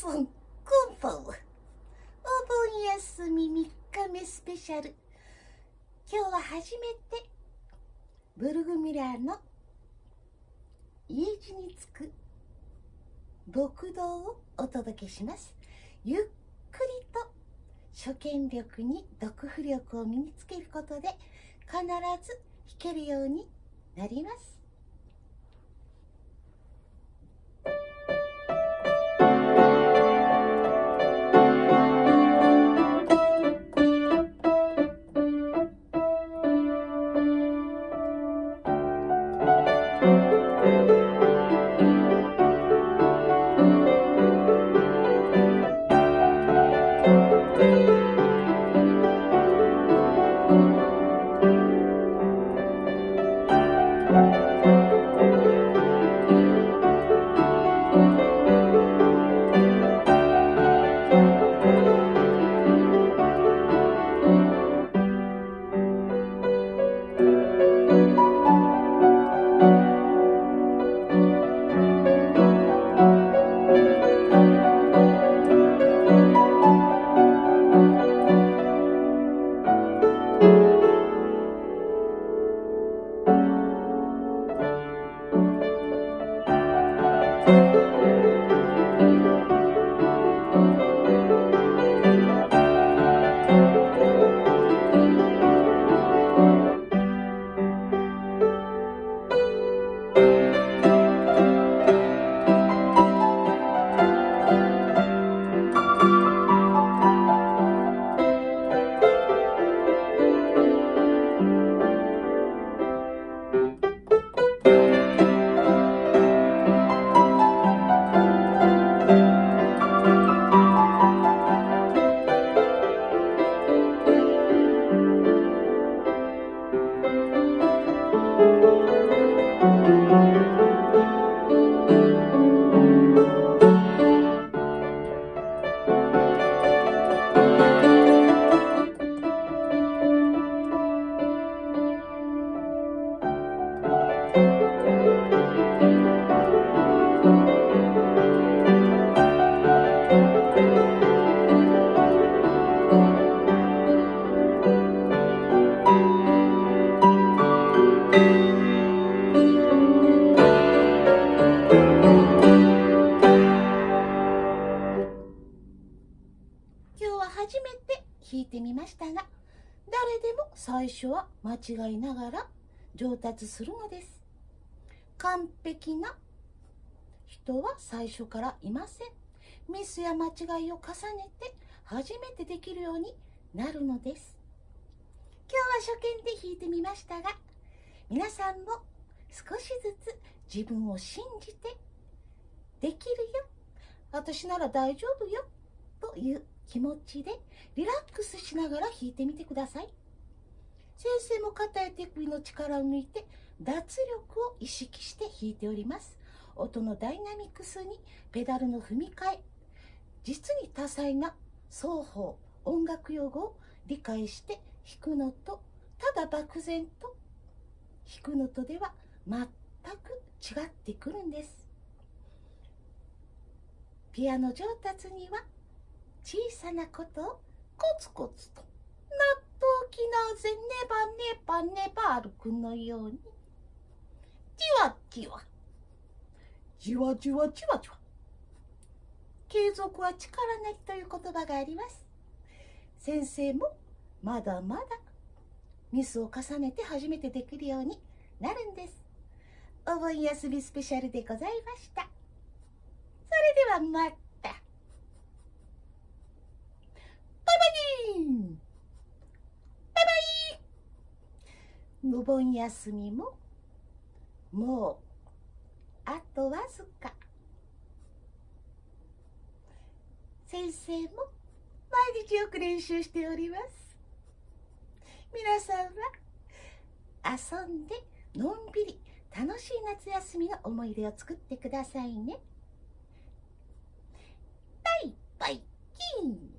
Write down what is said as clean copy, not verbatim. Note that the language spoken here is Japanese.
すんこんばんは。お盆休み3日目スペシャル。今日は初めてブルグミラーの家路につく牧道をお届けします。ゆっくりと初見力に読譜力を身につけることで必ず弾けるようになります。初めて弾いてみましたが、誰でも最初は間違いながら上達するのです。完璧な人は最初からいません。ミスや間違いを重ねて初めてできるようになるのです。今日は初見で弾いてみましたが、皆さんも少しずつ自分を信じてできるよ、私なら大丈夫よという気持ちでリラックスしながら弾いてみてください。先生も肩や手首の力を抜いて脱力を意識して弾いております。音のダイナミクスにペダルの踏み替え、実に多彩な奏法、音楽用語を理解して弾くのと、ただ漠然と弾くのとでは全く違ってくるんです。ピアノ上達には小さなことをコツコツと、納豆きなぜネバネバネバ歩くのように、じわじわ、じわじわじわじわ。継続は力なりという言葉があります。先生もまだまだミスを重ねて初めてできるようになるんです。お盆休みスペシャルでございました。それではまた。お盆休みももうあとわずか。先生も毎日よく練習しております。皆さんは遊んでのんびり楽しい夏休みの思い出を作ってくださいね。バイバイキーン。